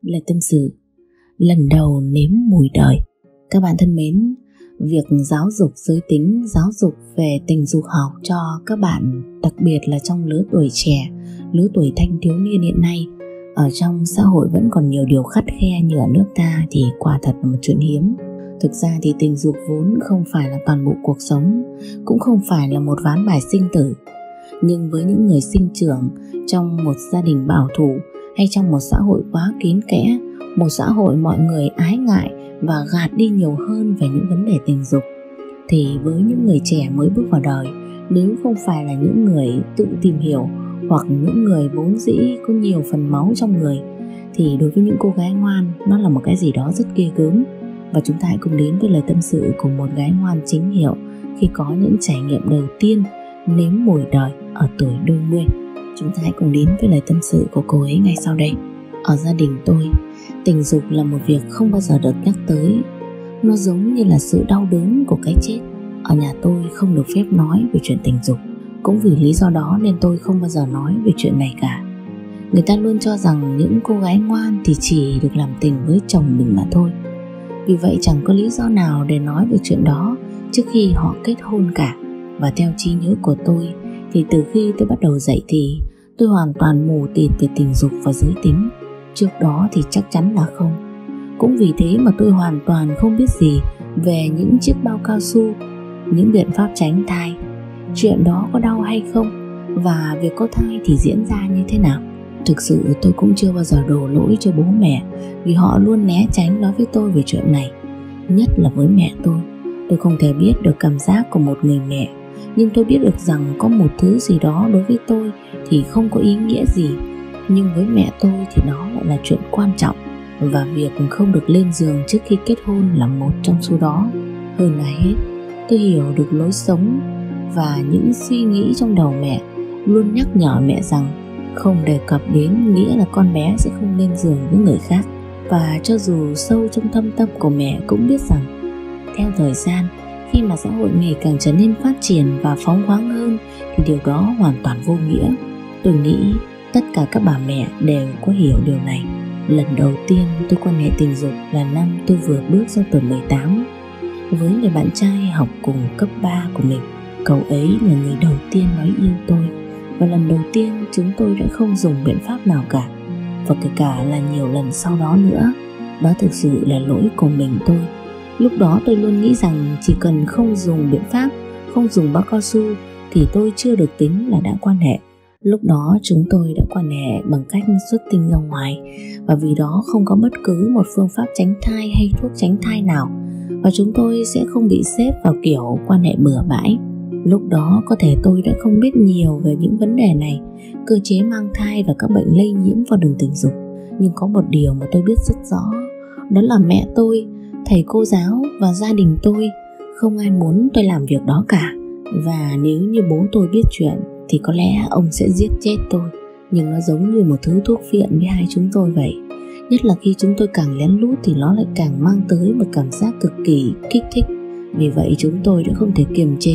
Lời tâm sự lần đầu nếm mùi đời. Các bạn thân mến, việc giáo dục giới tính, giáo dục về tình dục học cho các bạn, đặc biệt là trong lứa tuổi trẻ, lứa tuổi thanh thiếu niên hiện nay, ở trong xã hội vẫn còn nhiều điều khắt khe như ở nước ta thì quả thật là một chuyện hiếm. Thực ra thì tình dục vốn không phải là toàn bộ cuộc sống, cũng không phải là một ván bài sinh tử. Nhưng với những người sinh trưởng trong một gia đình bảo thủ hay trong một xã hội quá kín kẽ, một xã hội mọi người ái ngại và gạt đi nhiều hơn về những vấn đề tình dục, thì với những người trẻ mới bước vào đời, nếu không phải là những người tự tìm hiểu hoặc những người vốn dĩ có nhiều phần máu trong người, thì đối với những cô gái ngoan, nó là một cái gì đó rất ghê gớm. Và chúng ta hãy cùng đến với lời tâm sự của một gái ngoan chính hiệu khi có những trải nghiệm đầu tiên nếm mùi đời ở tuổi đôi mươi. Chúng ta hãy cùng đến với lời tâm sự của cô ấy ngay sau đây. Ở gia đình tôi, tình dục là một việc không bao giờ được nhắc tới. Nó giống như là sự đau đớn của cái chết. Ở nhà tôi không được phép nói về chuyện tình dục. Cũng vì lý do đó nên tôi không bao giờ nói về chuyện này cả. Người ta luôn cho rằng những cô gái ngoan thì chỉ được làm tình với chồng mình mà thôi. Vì vậy chẳng có lý do nào để nói về chuyện đó trước khi họ kết hôn cả. Và theo trí nhớ của tôi thì từ khi tôi bắt đầu dậy thì tôi hoàn toàn mù tịt về tình dục và giới tính. Trước đó thì chắc chắn là không. Cũng vì thế mà tôi hoàn toàn không biết gì về những chiếc bao cao su, những biện pháp tránh thai, chuyện đó có đau hay không, và việc có thai thì diễn ra như thế nào. Thực sự tôi cũng chưa bao giờ đổ lỗi cho bố mẹ, vì họ luôn né tránh nói với tôi về chuyện này. Nhất là với mẹ tôi không thể biết được cảm giác của một người mẹ. Nhưng tôi biết được rằng có một thứ gì đó đối với tôi thì không có ý nghĩa gì, nhưng với mẹ tôi thì nó lại là chuyện quan trọng. Và việc không được lên giường trước khi kết hôn là một trong số đó. Hơn là hết, tôi hiểu được lối sống và những suy nghĩ trong đầu mẹ luôn nhắc nhở mẹ rằng không đề cập đến nghĩa là con bé sẽ không lên giường với người khác. Và cho dù sâu trong thâm tâm của mẹ cũng biết rằng theo thời gian, khi mà xã hội ngày càng trở nên phát triển và phóng khoáng hơn, thì điều đó hoàn toàn vô nghĩa. Tôi nghĩ tất cả các bà mẹ đều có hiểu điều này. Lần đầu tiên tôi quan hệ tình dục là năm tôi vừa bước sang tuổi 18 với người bạn trai học cùng cấp 3 của mình. Cậu ấy là người đầu tiên nói yêu tôi, và lần đầu tiên chúng tôi đã không dùng biện pháp nào cả, và kể cả là nhiều lần sau đó nữa. Đó thực sự là lỗi của mình tôi. Lúc đó tôi luôn nghĩ rằng chỉ cần không dùng biện pháp, không dùng bao cao su thì tôi chưa được tính là đã quan hệ. Lúc đó chúng tôi đã quan hệ bằng cách xuất tinh ra ngoài, và vì đó không có bất cứ một phương pháp tránh thai hay thuốc tránh thai nào, và chúng tôi sẽ không bị xếp vào kiểu quan hệ bừa bãi. Lúc đó có thể tôi đã không biết nhiều về những vấn đề này, cơ chế mang thai và các bệnh lây nhiễm qua đường tình dục. Nhưng có một điều mà tôi biết rất rõ, đó là mẹ tôi, thầy cô giáo và gia đình tôi không ai muốn tôi làm việc đó cả. Và nếu như bố tôi biết chuyện thì có lẽ ông sẽ giết chết tôi. Nhưng nó giống như một thứ thuốc phiện với hai chúng tôi vậy. Nhất là khi chúng tôi càng lén lút thì nó lại càng mang tới một cảm giác cực kỳ kích thích. Vì vậy chúng tôi đã không thể kiềm chế,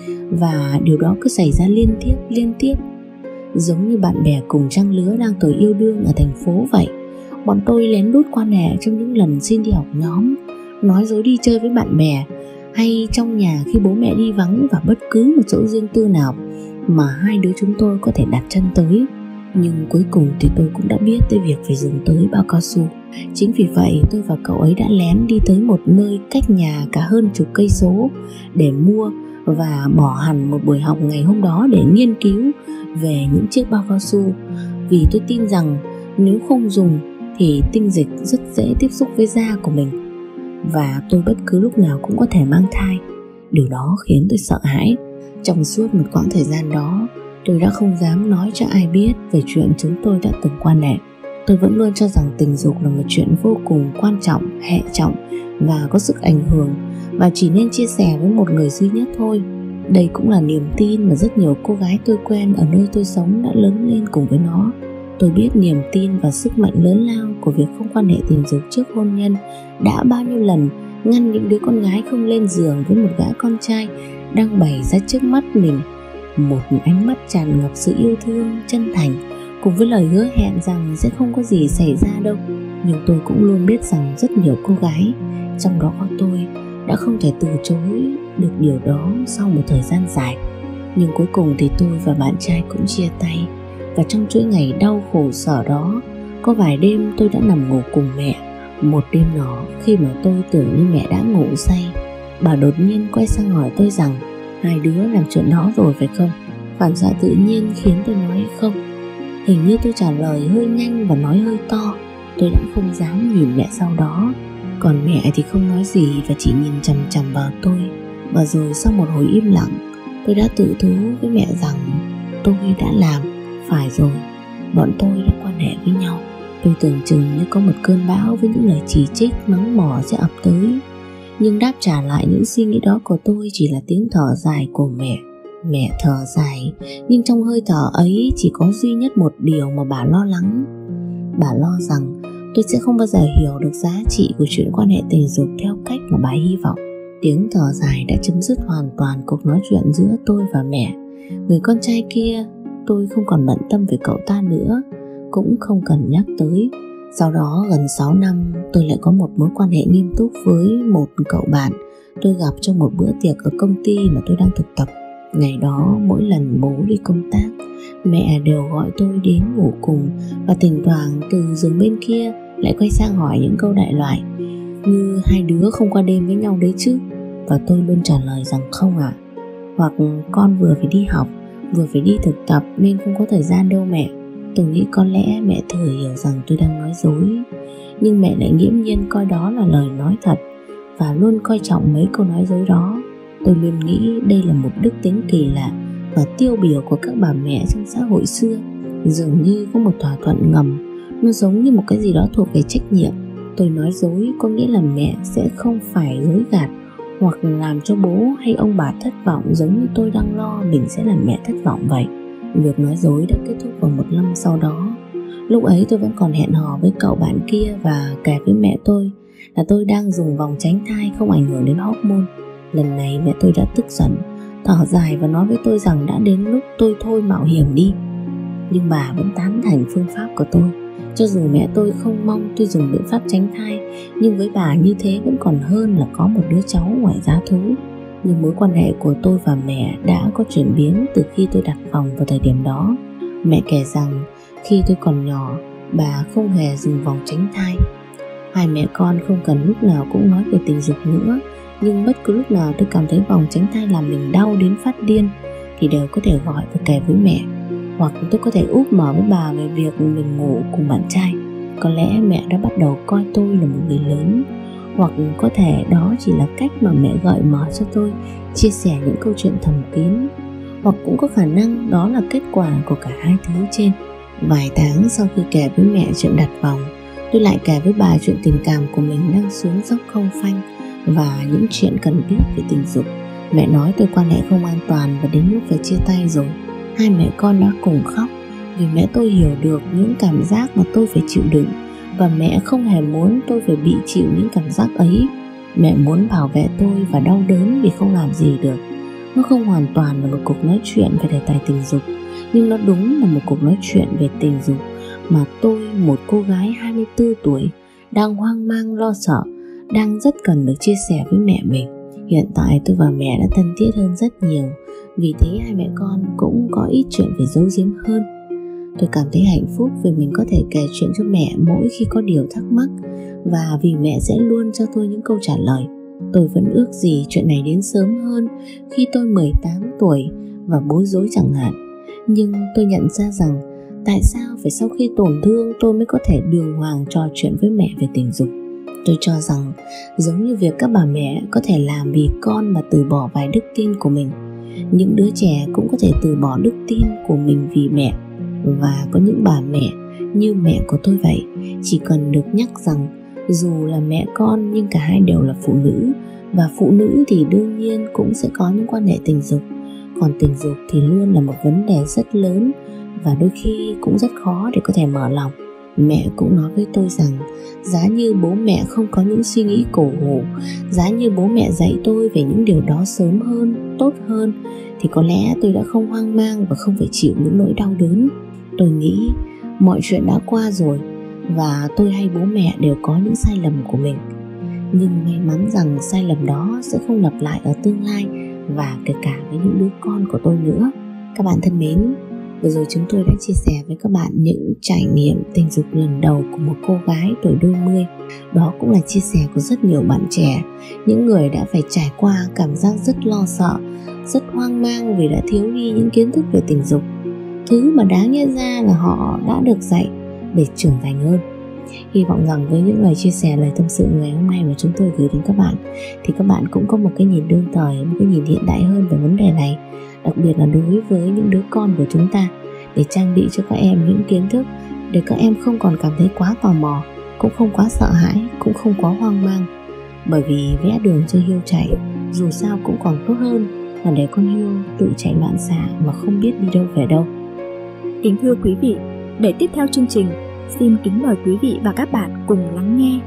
và điều đó cứ xảy ra liên tiếp. Giống như bạn bè cùng trang lứa đang tuổi yêu đương ở thành phố vậy. Bọn tôi lén lút quan hệ trong những lần xin đi học nhóm, nói dối đi chơi với bạn bè, hay trong nhà khi bố mẹ đi vắng, và bất cứ một chỗ riêng tư nào mà hai đứa chúng tôi có thể đặt chân tới. Nhưng cuối cùng thì tôi cũng đã biết tới việc phải dùng tới bao cao su. Chính vì vậy tôi và cậu ấy đã lén đi tới một nơi cách nhà cả hơn chục cây số để mua, và bỏ hẳn một buổi học ngày hôm đó để nghiên cứu về những chiếc bao cao su. Vì tôi tin rằng nếu không dùng thì tinh dịch rất dễ tiếp xúc với da của mình, và tôi bất cứ lúc nào cũng có thể mang thai. Điều đó khiến tôi sợ hãi. Trong suốt một quãng thời gian đó, tôi đã không dám nói cho ai biết về chuyện chúng tôi đã từng quan hệ. Tôi vẫn luôn cho rằng tình dục là một chuyện vô cùng quan trọng, hệ trọng và có sức ảnh hưởng, và chỉ nên chia sẻ với một người duy nhất thôi. Đây cũng là niềm tin mà rất nhiều cô gái tôi quen ở nơi tôi sống đã lớn lên cùng với nó. Tôi biết niềm tin và sức mạnh lớn lao của việc không quan hệ tình dục trước hôn nhân đã bao nhiêu lần ngăn những đứa con gái không lên giường với một gã con trai đang bày ra trước mắt mình một ánh mắt tràn ngập sự yêu thương, chân thành, cùng với lời hứa hẹn rằng sẽ không có gì xảy ra đâu. Nhưng tôi cũng luôn biết rằng rất nhiều cô gái, trong đó có tôi, đã không thể từ chối được điều đó sau một thời gian dài. Nhưng cuối cùng thì tôi và bạn trai cũng chia tay. Và trong chuỗi ngày đau khổ sở đó, có vài đêm tôi đã nằm ngủ cùng mẹ. Một đêm nọ, khi mà tôi tưởng như mẹ đã ngủ say, bà đột nhiên quay sang hỏi tôi rằng hai đứa làm chuyện đó rồi phải không? Phản xạ tự nhiên khiến tôi nói không. Hình như tôi trả lời hơi nhanh và nói hơi to. Tôi đã không dám nhìn mẹ sau đó. Còn mẹ thì không nói gì và chỉ nhìn chằm chằm vào tôi. Và rồi sau một hồi im lặng, tôi đã tự thú với mẹ rằng tôi đã làm. Phải rồi, bọn tôi đã quan hệ với nhau. Tôi tưởng chừng như có một cơn bão với những lời chỉ trích, mắng mỏ sẽ ập tới. Nhưng đáp trả lại những suy nghĩ đó của tôi chỉ là tiếng thở dài của mẹ. Mẹ thở dài, nhưng trong hơi thở ấy chỉ có duy nhất một điều mà bà lo lắng. Bà lo rằng tôi sẽ không bao giờ hiểu được giá trị của chuyện quan hệ tình dục theo cách mà bà hy vọng. Tiếng thở dài đã chấm dứt hoàn toàn cuộc nói chuyện giữa tôi và mẹ. Người con trai kia, tôi không còn bận tâm về cậu ta nữa, cũng không cần nhắc tới. Sau đó gần 6 năm, tôi lại có một mối quan hệ nghiêm túc với một cậu bạn tôi gặp trong một bữa tiệc ở công ty mà tôi đang thực tập. Ngày đó, mỗi lần bố đi công tác, mẹ đều gọi tôi đến ngủ cùng, và thỉnh thoảng từ giường bên kia lại quay sang hỏi những câu đại loại như hai đứa không qua đêm với nhau đấy chứ. Và tôi luôn trả lời rằng không ạ. Hoặc con vừa phải đi học, vừa phải đi thực tập nên không có thời gian đâu mẹ. Tôi nghĩ có lẽ mẹ thừa hiểu rằng tôi đang nói dối, nhưng mẹ lại nghiễm nhiên coi đó là lời nói thật và luôn coi trọng mấy câu nói dối đó. Tôi luôn nghĩ đây là một đức tính kỳ lạ và tiêu biểu của các bà mẹ trong xã hội xưa. Dường như có một thỏa thuận ngầm, nó giống như một cái gì đó thuộc về trách nhiệm. Tôi nói dối có nghĩa là mẹ sẽ không phải dối gạt hoặc làm cho bố hay ông bà thất vọng, giống như tôi đang lo mình sẽ làm mẹ thất vọng vậy. Việc nói dối đã kết thúc vào một năm sau đó. Lúc ấy tôi vẫn còn hẹn hò với cậu bạn kia và kể với mẹ tôi là tôi đang dùng vòng tránh thai không ảnh hưởng đến hormone. Lần này mẹ tôi đã tức giận, thở dài và nói với tôi rằng đã đến lúc tôi thôi mạo hiểm đi. Nhưng bà vẫn tán thành phương pháp của tôi. Cho dù mẹ tôi không mong tôi dùng biện pháp tránh thai, nhưng với bà như thế vẫn còn hơn là có một đứa cháu ngoài giá thú. Nhưng mối quan hệ của tôi và mẹ đã có chuyển biến từ khi tôi đặt vòng vào thời điểm đó. Mẹ kể rằng khi tôi còn nhỏ, bà không hề dùng vòng tránh thai. Hai mẹ con không cần lúc nào cũng nói về tình dục nữa, nhưng bất cứ lúc nào tôi cảm thấy vòng tránh thai làm mình đau đến phát điên thì đều có thể gọi và kể với mẹ. Hoặc tôi có thể úp mở với bà về việc mình ngủ cùng bạn trai. Có lẽ mẹ đã bắt đầu coi tôi là một người lớn, hoặc có thể đó chỉ là cách mà mẹ gợi mở cho tôi chia sẻ những câu chuyện thầm kín. Hoặc cũng có khả năng đó là kết quả của cả hai thứ trên. Vài tháng sau khi kể với mẹ chuyện đặt vòng, tôi lại kể với bà chuyện tình cảm của mình đang xuống dốc không phanh và những chuyện cần biết về tình dục. Mẹ nói tôi quan hệ không an toàn và đến lúc phải chia tay rồi. Hai mẹ con đã cùng khóc vì mẹ tôi hiểu được những cảm giác mà tôi phải chịu đựng, và mẹ không hề muốn tôi phải bị chịu những cảm giác ấy. Mẹ muốn bảo vệ tôi và đau đớn vì không làm gì được. Nó không hoàn toàn là một cuộc nói chuyện về đề tài tình dục, nhưng nó đúng là một cuộc nói chuyện về tình dục mà tôi, một cô gái 24 tuổi, đang hoang mang lo sợ, đang rất cần được chia sẻ với mẹ mình. Hiện tại tôi và mẹ đã thân thiết hơn rất nhiều, vì thế hai mẹ con cũng có ít chuyện phải giấu giếm hơn. Tôi cảm thấy hạnh phúc vì mình có thể kể chuyện cho mẹ mỗi khi có điều thắc mắc, và vì mẹ sẽ luôn cho tôi những câu trả lời. Tôi vẫn ước gì chuyện này đến sớm hơn, khi tôi 18 tuổi và bối rối chẳng hạn. Nhưng tôi nhận ra rằng tại sao phải sau khi tổn thương tôi mới có thể đường hoàng trò chuyện với mẹ về tình dục. Tôi cho rằng giống như việc các bà mẹ có thể làm vì con mà từ bỏ vài đức tin của mình, những đứa trẻ cũng có thể từ bỏ đức tin của mình vì mẹ. Và có những bà mẹ như mẹ của tôi vậy, chỉ cần được nhắc rằng dù là mẹ con nhưng cả hai đều là phụ nữ, và phụ nữ thì đương nhiên cũng sẽ có những quan hệ tình dục. Còn tình dục thì luôn là một vấn đề rất lớn và đôi khi cũng rất khó để có thể mở lòng. Mẹ cũng nói với tôi rằng giá như bố mẹ không có những suy nghĩ cổ hủ, giá như bố mẹ dạy tôi về những điều đó sớm hơn, tốt hơn, thì có lẽ tôi đã không hoang mang và không phải chịu những nỗi đau đớn. Tôi nghĩ mọi chuyện đã qua rồi, và tôi hay bố mẹ đều có những sai lầm của mình. Nhưng may mắn rằng sai lầm đó sẽ không lặp lại ở tương lai, và kể cả với những đứa con của tôi nữa. Các bạn thân mến, vừa rồi chúng tôi đã chia sẻ với các bạn những trải nghiệm tình dục lần đầu của một cô gái tuổi đôi mươi. Đó cũng là chia sẻ của rất nhiều bạn trẻ, những người đã phải trải qua cảm giác rất lo sợ, rất hoang mang vì đã thiếu đi những kiến thức về tình dục, thứ mà đáng nhẽ ra là họ đã được dạy để trưởng thành hơn. Hy vọng rằng với những lời chia sẻ, lời tâm sự ngày hôm nay mà chúng tôi gửi đến các bạn, thì các bạn cũng có một cái nhìn đương thời, một cái nhìn hiện đại hơn về vấn đề này, đặc biệt là đối với những đứa con của chúng ta, để trang bị cho các em những kiến thức để các em không còn cảm thấy quá tò mò, cũng không quá sợ hãi, cũng không quá hoang mang. Bởi vì vẽ đường cho hươu chạy dù sao cũng còn tốt hơn là để con hươu tự chạy loạn xạ mà không biết đi đâu về đâu. Kính thưa quý vị, để tiếp theo chương trình, xin kính mời quý vị và các bạn cùng lắng nghe.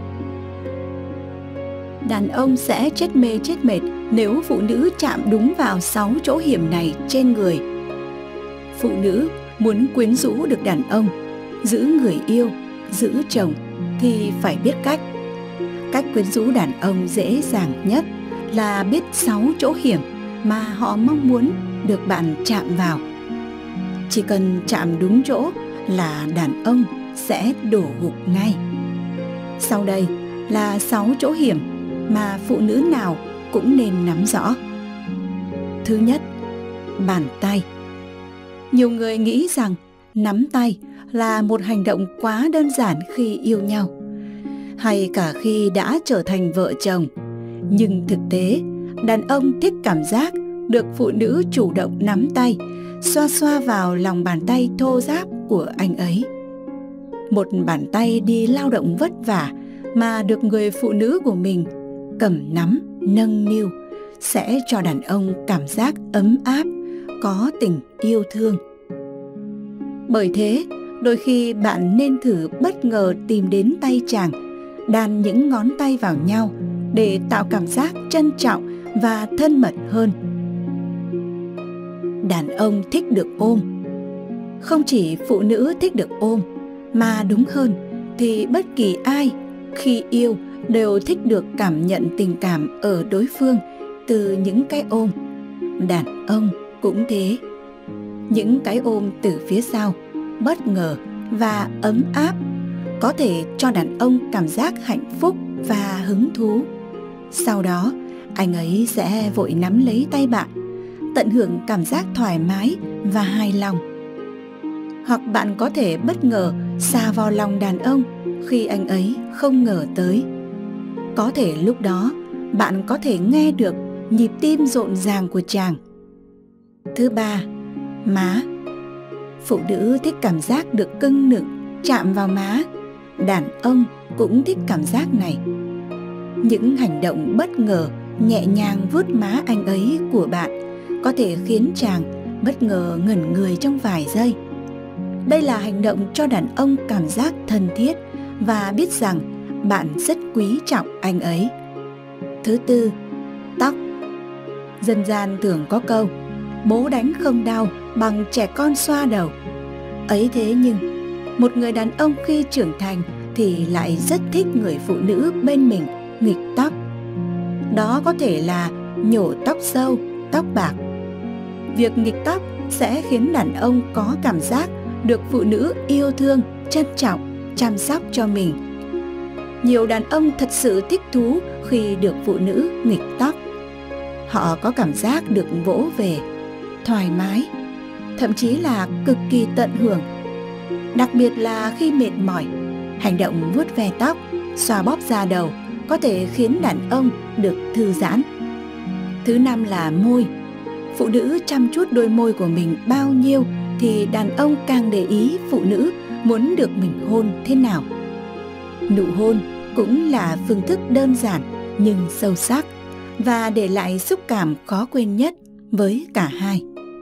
Đàn ông sẽ chết mê chết mệt nếu phụ nữ chạm đúng vào 6 chỗ hiểm này trên người. Phụ nữ muốn quyến rũ được đàn ông, giữ người yêu, giữ chồng thì phải biết cách. Cách quyến rũ đàn ông dễ dàng nhất là biết 6 chỗ hiểm mà họ mong muốn được bạn chạm vào. Chỉ cần chạm đúng chỗ là đàn ông sẽ đổ gục ngay. Sau đây là 6 chỗ hiểm mà phụ nữ nào cũng nên nắm rõ. Thứ nhất, bàn tay. Nhiều người nghĩ rằng nắm tay là một hành động quá đơn giản khi yêu nhau, hay cả khi đã trở thành vợ chồng. Nhưng thực tế, đàn ông thích cảm giác được phụ nữ chủ động nắm tay, xoa xoa vào lòng bàn tay thô ráp của anh ấy. Một bàn tay đi lao động vất vả mà được người phụ nữ của mình cầm nắm, nâng niu sẽ cho đàn ông cảm giác ấm áp, có tình yêu thương. Bởi thế, đôi khi bạn nên thử bất ngờ tìm đến tay chàng, đan những ngón tay vào nhau để tạo cảm giác trân trọng và thân mật hơn. Đàn ông thích được ôm. Không chỉ phụ nữ thích được ôm, mà đúng hơn thì bất kỳ ai khi yêu đều thích được cảm nhận tình cảm ở đối phương từ những cái ôm. Đàn ông cũng thế. Những cái ôm từ phía sau, bất ngờ và ấm áp, có thể cho đàn ông cảm giác hạnh phúc và hứng thú. Sau đó, anh ấy sẽ vội nắm lấy tay bạn, tận hưởng cảm giác thoải mái và hài lòng. Hoặc bạn có thể bất ngờ sa vào lòng đàn ông khi anh ấy không ngờ tới. Có thể lúc đó bạn có thể nghe được nhịp tim rộn ràng của chàng. Thứ ba, má. Phụ nữ thích cảm giác được cưng nựng, chạm vào má. Đàn ông cũng thích cảm giác này. Những hành động bất ngờ, nhẹ nhàng vuốt má anh ấy của bạn có thể khiến chàng bất ngờ ngẩn người trong vài giây. Đây là hành động cho đàn ông cảm giác thân thiết và biết rằng bạn rất quý trọng anh ấy. Thứ tư, tóc. Dân gian thường có câu bố đánh không đau bằng trẻ con xoa đầu. Ấy thế nhưng một người đàn ông khi trưởng thành thì lại rất thích người phụ nữ bên mình nghịch tóc. Đó có thể là nhổ tóc sâu, tóc bạc. Việc nghịch tóc sẽ khiến đàn ông có cảm giác được phụ nữ yêu thương, trân trọng, chăm sóc cho mình. Nhiều đàn ông thật sự thích thú khi được phụ nữ nghịch tóc. Họ có cảm giác được vỗ về, thoải mái, thậm chí là cực kỳ tận hưởng. Đặc biệt là khi mệt mỏi, hành động vuốt ve tóc, xoa bóp da đầu có thể khiến đàn ông được thư giãn. Thứ năm là môi. Phụ nữ chăm chút đôi môi của mình bao nhiêu thì đàn ông càng để ý phụ nữ muốn được mình hôn thế nào. Nụ hôn cũng là phương thức đơn giản nhưng sâu sắc và để lại xúc cảm khó quên nhất với cả hai.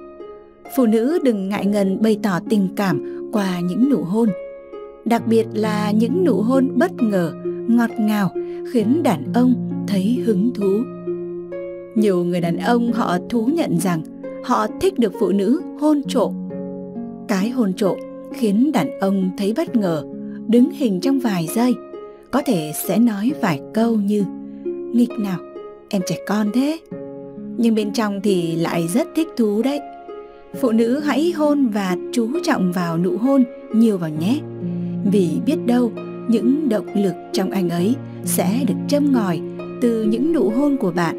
Phụ nữ đừng ngại ngần bày tỏ tình cảm qua những nụ hôn, đặc biệt là những nụ hôn bất ngờ, ngọt ngào khiến đàn ông thấy hứng thú. Nhiều người đàn ông họ thú nhận rằng họ thích được phụ nữ hôn trộm. Cái hôn trộm khiến đàn ông thấy bất ngờ, đứng hình trong vài giây, có thể sẽ nói vài câu như nghịch nào, em trẻ con thế. Nhưng bên trong thì lại rất thích thú đấy. Phụ nữ hãy hôn và chú trọng vào nụ hôn nhiều vào nhé. Vì biết đâu những động lực trong anh ấy sẽ được châm ngòi từ những nụ hôn của bạn.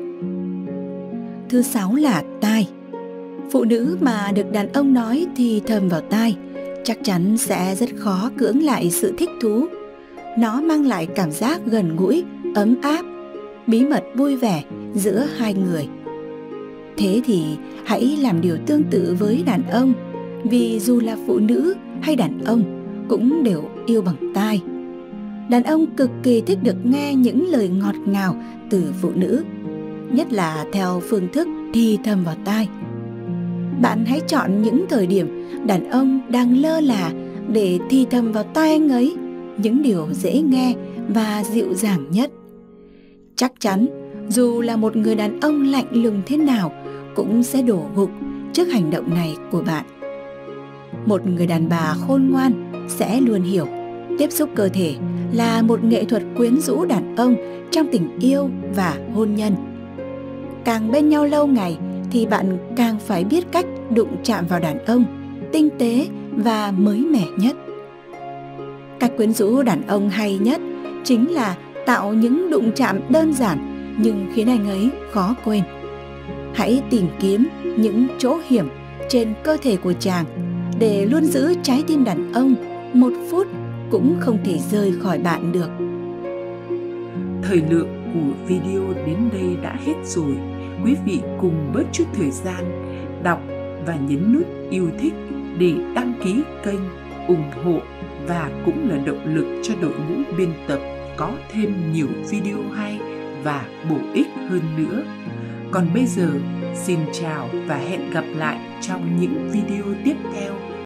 Thứ 6 là tai. Phụ nữ mà được đàn ông nói thì thầm vào tai chắc chắn sẽ rất khó cưỡng lại sự thích thú. Nó mang lại cảm giác gần gũi, ấm áp, bí mật vui vẻ giữa hai người. Thế thì hãy làm điều tương tự với đàn ông, vì dù là phụ nữ hay đàn ông cũng đều yêu bằng tai. Đàn ông cực kỳ thích được nghe những lời ngọt ngào từ phụ nữ, nhất là theo phương thức thì thầm vào tai. Bạn hãy chọn những thời điểm đàn ông đang lơ là để thì thầm vào tai anh ấy những điều dễ nghe và dịu dàng nhất. Chắc chắn dù là một người đàn ông lạnh lùng thế nào cũng sẽ đổ gục trước hành động này của bạn. Một người đàn bà khôn ngoan sẽ luôn hiểu tiếp xúc cơ thể là một nghệ thuật quyến rũ đàn ông trong tình yêu và hôn nhân. Càng bên nhau lâu ngày thì bạn càng phải biết cách đụng chạm vào đàn ông tinh tế và mới mẻ nhất. Cách quyến rũ đàn ông hay nhất chính là tạo những đụng chạm đơn giản nhưng khiến anh ấy khó quên. Hãy tìm kiếm những chỗ hiểm trên cơ thể của chàng để luôn giữ trái tim đàn ông một phút cũng không thể rời khỏi bạn được. Thời lượng của video đến đây đã hết rồi. Quý vị cùng bớt chút thời gian đọc và nhấn nút yêu thích để đăng ký kênh, ủng hộ và cũng là động lực cho đội ngũ biên tập có thêm nhiều video hay và bổ ích hơn nữa. Còn bây giờ, xin chào và hẹn gặp lại trong những video tiếp theo.